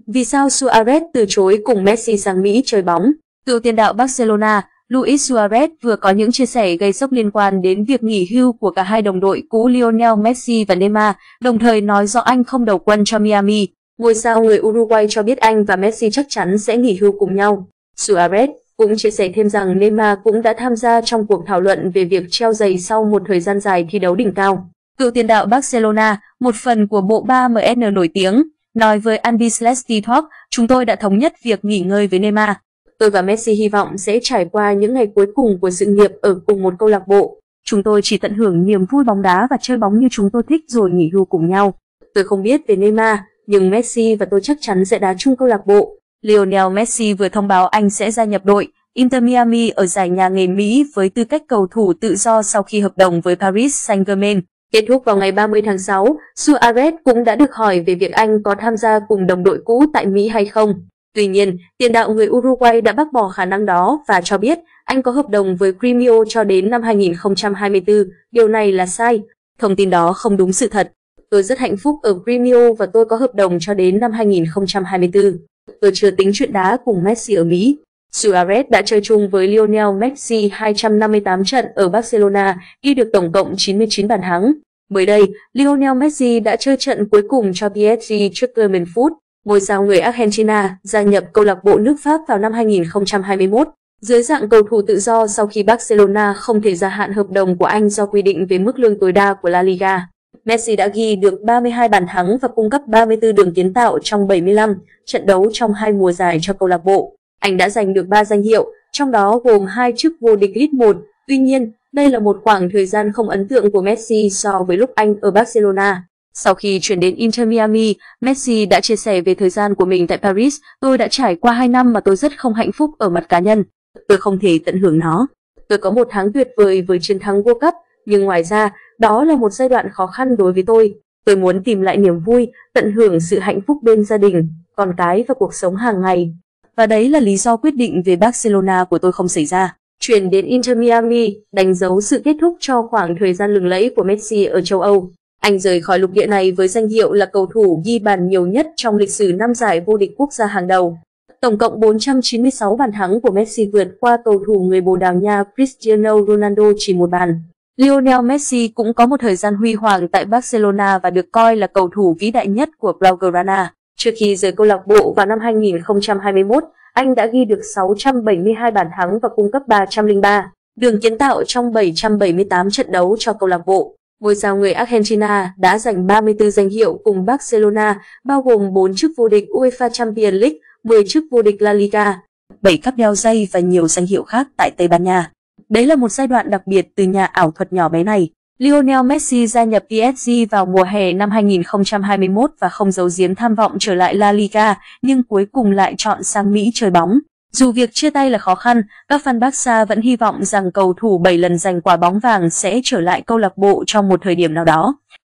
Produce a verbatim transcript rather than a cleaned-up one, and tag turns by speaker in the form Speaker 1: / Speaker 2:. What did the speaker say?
Speaker 1: vì sao Suarez từ chối cùng Messi sang Mỹ chơi bóng? Cựu tiền đạo Barcelona, Luis Suarez vừa có những chia sẻ gây sốc liên quan đến việc nghỉ hưu của cả hai đồng đội cũ Lionel Messi và Neymar, đồng thời nói rõ anh không đầu quân cho Miami. Ngôi sao người Uruguay cho biết anh và Messi chắc chắn sẽ nghỉ hưu cùng nhau. Suarez cũng chia sẻ thêm rằng Neymar cũng đã tham gia trong cuộc thảo luận về việc treo giày sau một thời gian dài thi đấu đỉnh cao. Cựu tiền đạo Barcelona, một phần của bộ ba M S N nổi tiếng, nói với Andy-Celeste Talk, chúng tôi đã thống nhất việc nghỉ ngơi với Neymar. Tôi và Messi hy vọng sẽ trải qua những ngày cuối cùng của sự nghiệp ở cùng một câu lạc bộ. Chúng tôi chỉ tận hưởng niềm vui bóng đá và chơi bóng như chúng tôi thích rồi nghỉ hưu cùng nhau. Tôi không biết về Neymar, nhưng Messi và tôi chắc chắn sẽ đá chung câu lạc bộ. Lionel Messi vừa thông báo anh sẽ gia nhập đội Inter Miami ở giải nhà nghề Mỹ với tư cách cầu thủ tự do sau khi hợp đồng với Paris Saint-Germain kết thúc vào ngày ba mươi tháng sáu. Suarez cũng đã được hỏi về việc anh có tham gia cùng đồng đội cũ tại Mỹ hay không. Tuy nhiên, tiền đạo người Uruguay đã bác bỏ khả năng đó và cho biết anh có hợp đồng với Grêmio cho đến năm hai nghìn không trăm hai mươi tư. Điều này là sai. Thông tin đó không đúng sự thật. Tôi rất hạnh phúc ở Grêmio và tôi có hợp đồng cho đến năm hai nghìn không trăm hai mươi tư. Tôi chưa tính chuyện đá cùng Messi ở Mỹ. Suarez đã chơi chung với Lionel Messi hai trăm năm mươi tám trận ở Barcelona, ghi được tổng cộng chín mươi chín bàn thắng. Mới đây, Lionel Messi đã chơi trận cuối cùng cho pê ét giê trước Clermont Foot. Ngôi sao người Argentina gia nhập câu lạc bộ nước Pháp vào năm hai nghìn không trăm hai mươi mốt dưới dạng cầu thủ tự do sau khi Barcelona không thể gia hạn hợp đồng của anh do quy định về mức lương tối đa của La Liga. Messi đã ghi được ba mươi hai bàn thắng và cung cấp ba mươi tư đường kiến tạo trong bảy mươi lăm trận đấu trong hai mùa giải cho câu lạc bộ. Anh đã giành được ba danh hiệu, trong đó gồm hai chức vô địch League một. Tuy nhiên, đây là một khoảng thời gian không ấn tượng của Messi so với lúc anh ở Barcelona. Sau khi chuyển đến Inter Miami, Messi đã chia sẻ về thời gian của mình tại Paris. Tôi đã trải qua hai năm mà tôi rất không hạnh phúc ở mặt cá nhân. Tôi không thể tận hưởng nó. Tôi có một tháng tuyệt vời với chiến thắng World Cup, nhưng ngoài ra, đó là một giai đoạn khó khăn đối với tôi. Tôi muốn tìm lại niềm vui, tận hưởng sự hạnh phúc bên gia đình, con cái và cuộc sống hàng ngày. Và đấy là lý do quyết định về Barcelona của tôi không xảy ra. Chuyển đến Inter Miami đánh dấu sự kết thúc cho khoảng thời gian lừng lẫy của Messi ở châu Âu. Anh rời khỏi lục địa này với danh hiệu là cầu thủ ghi bàn nhiều nhất trong lịch sử năm giải vô địch quốc gia hàng đầu. Tổng cộng bốn trăm chín mươi sáu bàn thắng của Messi vượt qua cầu thủ người Bồ Đào Nha Cristiano Ronaldo chỉ một bàn. Lionel Messi cũng có một thời gian huy hoàng tại Barcelona và được coi là cầu thủ vĩ đại nhất của Blaugrana. Trước khi rời câu lạc bộ vào năm hai nghìn không trăm hai mươi mốt, anh đã ghi được sáu trăm bảy mươi hai bàn thắng và cung cấp ba trăm lẻ ba đường kiến tạo trong bảy trăm bảy mươi tám trận đấu cho câu lạc bộ. Ngôi sao người Argentina đã giành ba mươi tư danh hiệu cùng Barcelona, bao gồm bốn chức vô địch UEFA Champions League, mười chức vô địch La Liga, bảy cúp đeo giày và nhiều danh hiệu khác tại Tây Ban Nha. Đấy là một giai đoạn đặc biệt từ nhà ảo thuật nhỏ bé này. Lionel Messi gia nhập pê ét giê vào mùa hè năm hai nghìn không trăm hai mươi mốt và không giấu giếm tham vọng trở lại La Liga, nhưng cuối cùng lại chọn sang Mỹ chơi bóng. Dù việc chia tay là khó khăn, các fan Barca vẫn hy vọng rằng cầu thủ bảy lần giành quả bóng vàng sẽ trở lại câu lạc bộ trong một thời điểm nào đó.